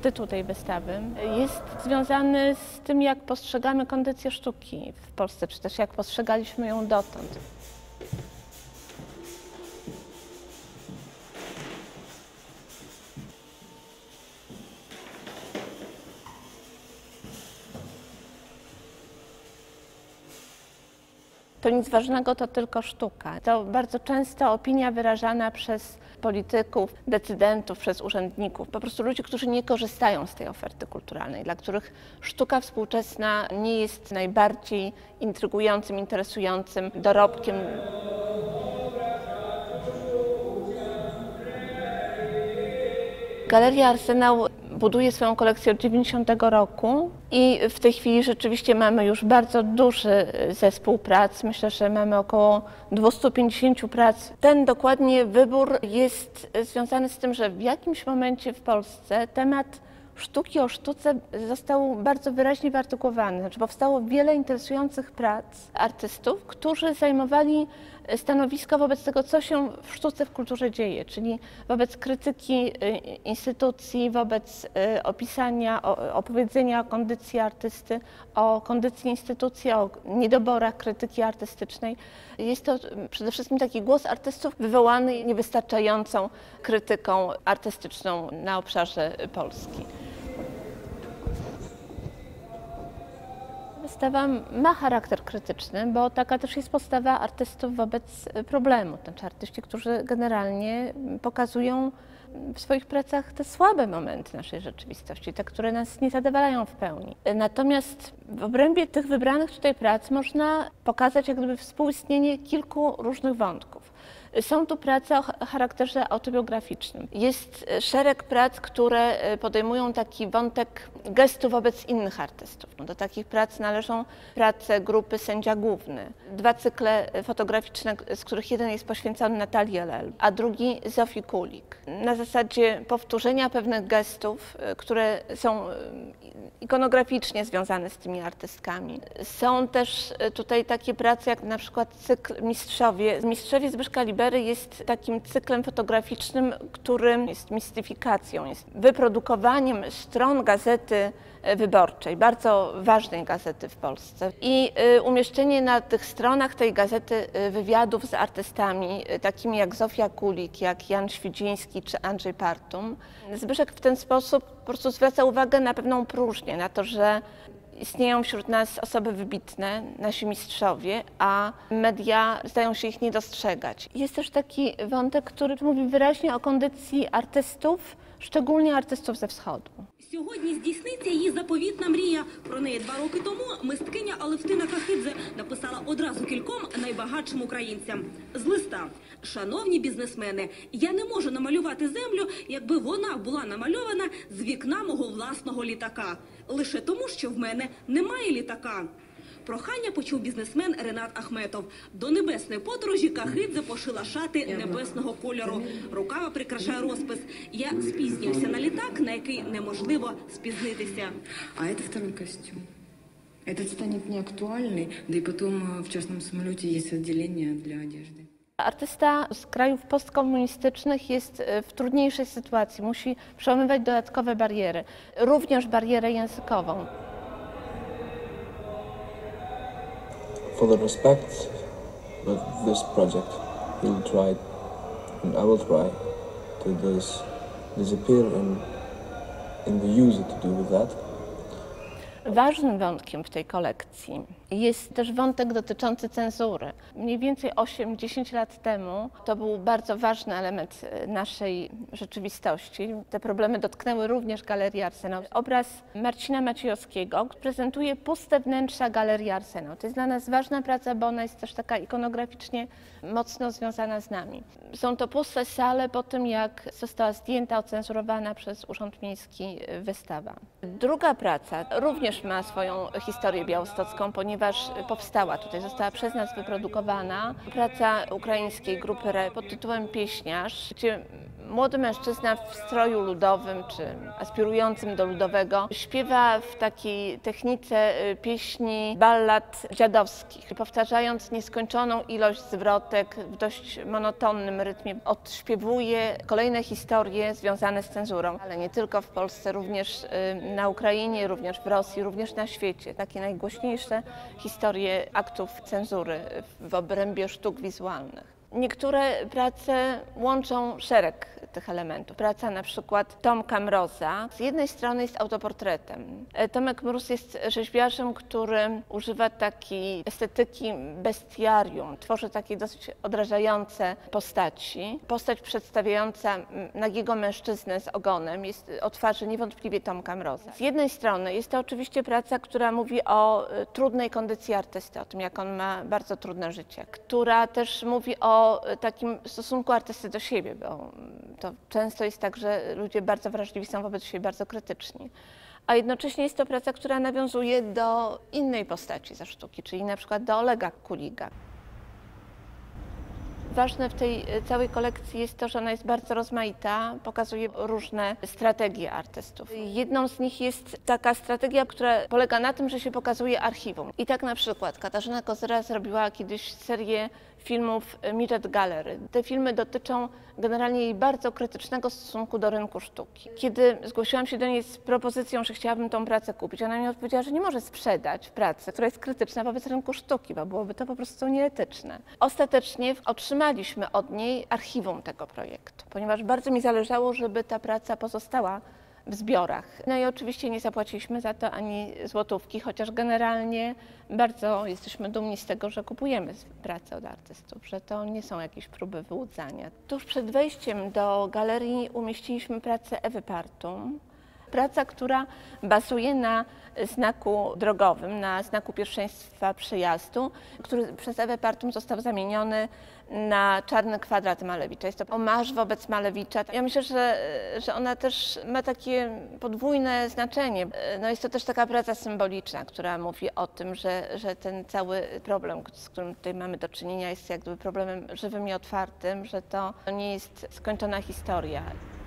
tytuł tej wystawy jest związany z tym, jak postrzegamy kondycję sztuki w Polsce, czy też jak postrzegaliśmy ją dotąd. To nic ważnego, to tylko sztuka. To bardzo często opinia wyrażana przez polityków, decydentów, przez urzędników, po prostu ludzi, którzy nie korzystają z tej oferty kulturalnej, dla których sztuka współczesna nie jest najbardziej intrygującym, interesującym dorobkiem. Galeria Arsenał buduje swoją kolekcję od 90 roku i w tej chwili rzeczywiście mamy już bardzo duży zespół prac. Myślę, że mamy około 250 prac. Ten dokładnie wybór jest związany z tym, że w jakimś momencie w Polsce temat sztuki o sztuce został bardzo wyraźnie wyartykułowany. Znaczy powstało wiele interesujących prac artystów, którzy zajmowali stanowisko wobec tego, co się w sztuce, w kulturze dzieje, czyli wobec krytyki instytucji, wobec opisania, opowiedzenia o kondycji artysty, o kondycji instytucji, o niedoborach krytyki artystycznej. Jest to przede wszystkim taki głos artystów wywołany niewystarczającą krytyką artystyczną na obszarze Polski. Wystawa ma charakter krytyczny, bo taka też jest postawa artystów wobec problemu. Znaczy artyści, którzy generalnie pokazują w swoich pracach te słabe momenty naszej rzeczywistości, te, które nas nie zadowalają w pełni. Natomiast w obrębie tych wybranych tutaj prac można pokazać jak gdyby współistnienie kilku różnych wątków. Są tu prace o charakterze autobiograficznym. Jest szereg prac, które podejmują taki wątek gestu wobec innych artystów. No, do takich prac należą prace grupy Sędzia Główny. 2 cykle fotograficzne, z których jeden jest poświęcony Natalii Elel, a drugi Zofii Kulik. Na zasadzie powtórzenia pewnych gestów, które są ikonograficznie związane z tymi artystkami. Są też tutaj takie prace jak na przykład cykl Mistrzowie. Mistrzowie Zbyszka Libery jest takim cyklem fotograficznym, którym jest mistyfikacją, jest wyprodukowaniem stron Gazety Wyborczej, bardzo ważnej gazety w Polsce. I umieszczenie na tych stronach tej gazety wywiadów z artystami, takimi jak Zofia Kulik, jak Jan Świdziński czy Andrzej Partum. Zbyszek w ten sposób po prostu zwraca uwagę na pewną próżnię, na to, że istnieją wśród nas osoby wybitne, nasi mistrzowie, a media zdają się ich nie dostrzegać. Jest też taki wątek, który mówi wyraźnie o kondycji artystów, szczególnie artystów ze wschodu. Сьогодні здійсниться її заповітна мрія. Про неї 2 роки тому мисткиня Алевтина Кахидзе написала одразу кільком найбагатшим українцям. З листа. Шановні бізнесмени, я не можу намалювати землю, якби вона була намальована з вікна мого власного літака. Лише тому, що в мене немає літака. Прохання почув бізнесмен Ренат Ахметов. До небесної подорожі Кахидзе пошила шати небесного кольору. Рукава прикрашає розпис. Я спізнююся на літак, на який неможливо спізнитися. А это второй костюм. Этот станет неактуальный, да и потом в частном самолете есть отделение для одежды. Artysta z krajów postkomunistycznych jest w trudniejszej sytuacji, musi przełamywać dodatkowe bariery, również barierę językową. For the respect of this project, he'll try, and I will try, to disappear in the user to do with that. Ważnym wątkiem w tej kolekcji jest też wątek dotyczący cenzury. Mniej więcej 8-10 lat temu to był bardzo ważny element naszej rzeczywistości. Te problemy dotknęły również Galerię Arsenał. Obraz Marcina Maciejowskiego prezentuje puste wnętrza Galerii Arsenał. To jest dla nas ważna praca, bo ona jest też taka ikonograficznie mocno związana z nami. Są to puste sale po tym, jak została zdjęta, ocenzurowana przez Urząd Miejski wystawa. Druga praca również ma swoją historię białostocką, ponieważ powstała tutaj, została przez nas wyprodukowana praca ukraińskiej grupy RE pod tytułem Pieśniarz, gdzie Młody mężczyzna w stroju ludowym, czy aspirującym do ludowego, śpiewa w takiej technice pieśni ballad dziadowskich, powtarzając nieskończoną ilość zwrotek w dość monotonnym rytmie. Odśpiewuje kolejne historie związane z cenzurą, ale nie tylko w Polsce, również na Ukrainie, również w Rosji, również na świecie. Takie najgłośniejsze historie aktów cenzury w obrębie sztuk wizualnych. Niektóre prace łączą szereg tych elementów. Praca na przykład Tomka Mroza z jednej strony jest autoportretem. Tomek Mróz jest rzeźbiarzem, który używa takiej estetyki bestiarium, tworzy takie dosyć odrażające postaci. Postać przedstawiająca nagiego mężczyznę z ogonem jest o twarzy niewątpliwie Tomka Mroza. Z jednej strony jest to oczywiście praca, która mówi o trudnej kondycji artysty, o tym, jak on ma bardzo trudne życie, która też mówi o takim stosunku artysty do siebie, bo to często jest tak, że ludzie bardzo wrażliwi są wobec siebie, bardzo krytyczni. A jednocześnie jest to praca, która nawiązuje do innej postaci ze sztuki, czyli na przykład do Olega Kuliga. Ważne w tej całej kolekcji jest to, że ona jest bardzo rozmaita, pokazuje różne strategie artystów. Jedną z nich jest taka strategia, która polega na tym, że się pokazuje archiwum. I tak na przykład Katarzyna Kozyra zrobiła kiedyś serię filmów Midget Gallery. Te filmy dotyczą generalnie jej bardzo krytycznego stosunku do rynku sztuki. Kiedy zgłosiłam się do niej z propozycją, że chciałabym tą pracę kupić, ona mi odpowiedziała, że nie może sprzedać pracy, która jest krytyczna wobec rynku sztuki, bo byłoby to po prostu nieetyczne. Ostatecznie otrzymaliśmy od niej archiwum tego projektu, ponieważ bardzo mi zależało, żeby ta praca pozostała w zbiorach. No i oczywiście nie zapłaciliśmy za to ani złotówki, chociaż generalnie bardzo jesteśmy dumni z tego, że kupujemy pracę od artystów, że to nie są jakieś próby wyłudzania. Tuż przed wejściem do galerii umieściliśmy pracę Ewy Partum. Praca, która bazuje na znaku drogowym, na znaku pierwszeństwa przejazdu, który przez Ewę Partum został zamieniony na czarny kwadrat Malewicza. Jest to omarz wobec Malewicza. Ja myślę, że ona też ma takie podwójne znaczenie. No jest to też taka praca symboliczna, która mówi o tym, że ten cały problem, z którym tutaj mamy do czynienia, jest jakby problemem żywym i otwartym, że to nie jest skończona historia.